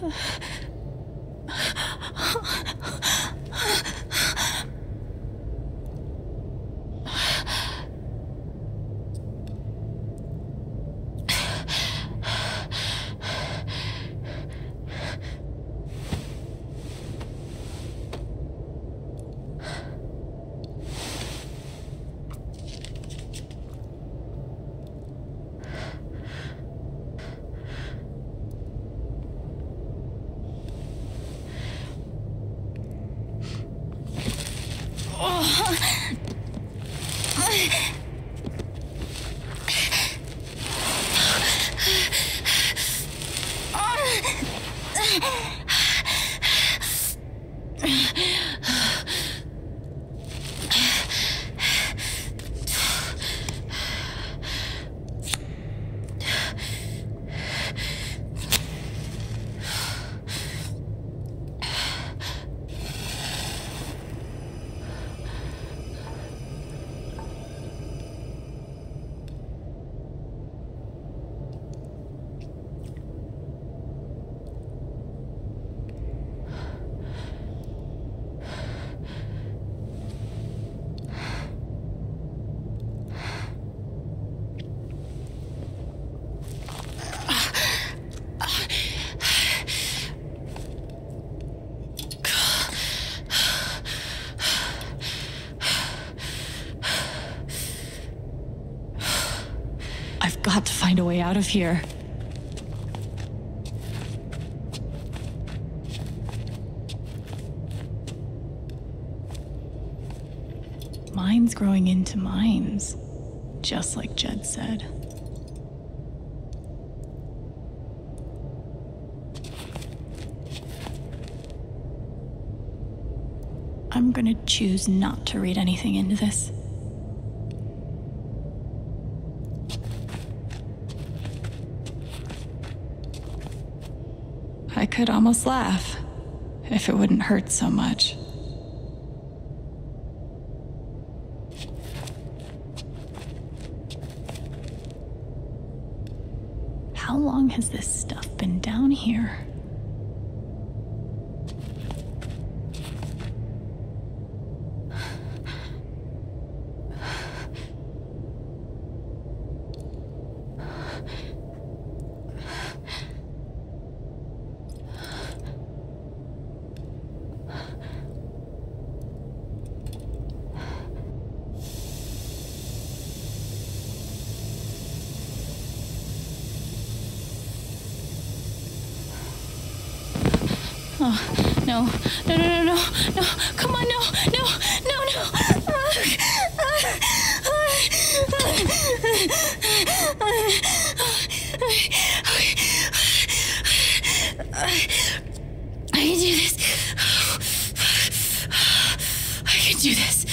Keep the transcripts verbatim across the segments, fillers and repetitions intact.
I've got to find a way out of here. Mines growing into mines, just like Jed said. I'm gonna choose not to read anything into this. I could almost laugh, if it wouldn't hurt so much. How long has this stuff been down here? Oh, no, no, no, no, no, no, come on, no, no, no, no. I can do this. I can do this.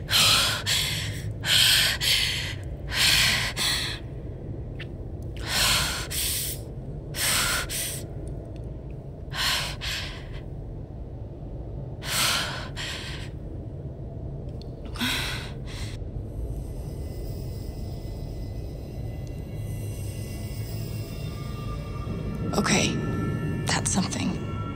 Okay, that's something.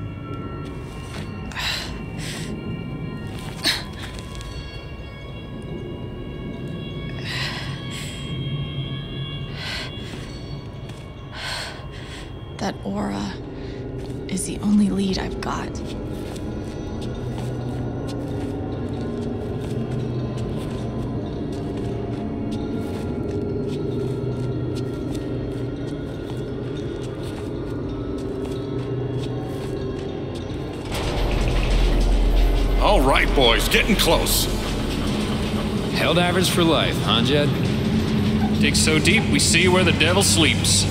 That aura is the only lead I've got. All right, boys, getting close. Helldivers for life, huh, Jed? Dig so deep, we see where the devil sleeps.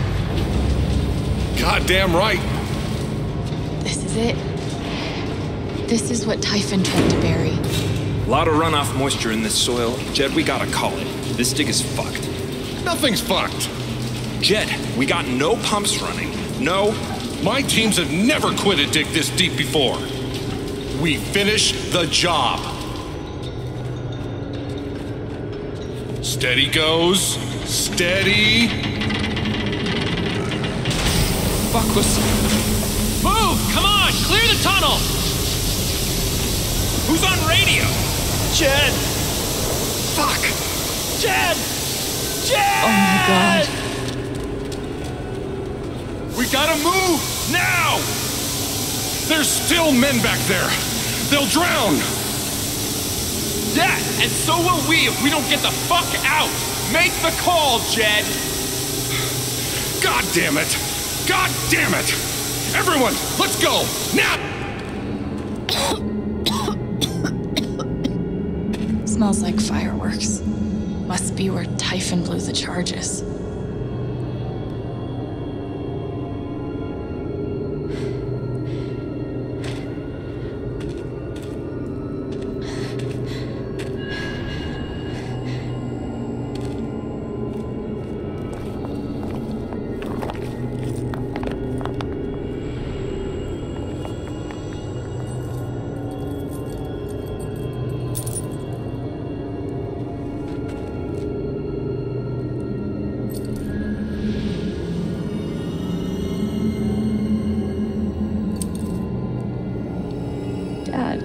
Goddamn right. This is it. This is what Typhon tried to bury. A lot of runoff moisture in this soil. Jed, we gotta call it. This dig is fucked. Nothing's fucked. Jed, we got no pumps running. No. My teams have never quit a dig this deep before. We finish the job. Steady goes. Steady. Fuck, listen. signal! Who's on radio? Jed! Fuck! Jed! Jed! Oh my god. We gotta move! Now! There's still men back there! They'll drown! Yeah, and so will we if we don't get the fuck out! Make the call, Jed! God damn it! God damn it! Everyone, let's go! Now! Smells like fireworks. Must be where Typhon blew the charges. Dad.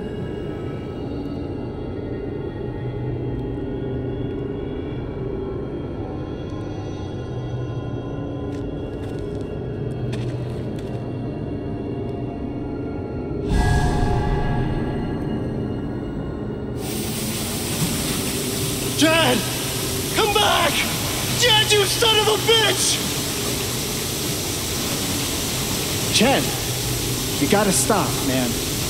Jed! Come back! Jed, you son of a bitch! Jed, you gotta stop, man.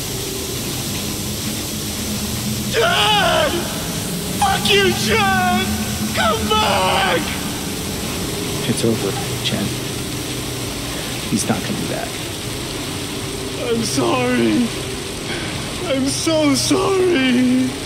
Jed! Fuck you, Jed! Come back! It's over, Chen. He's not coming back. I'm sorry. I'm so sorry.